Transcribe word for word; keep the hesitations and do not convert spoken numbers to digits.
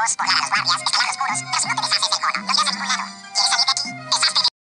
ojos, por las guardias, estaban oscuros, pero si no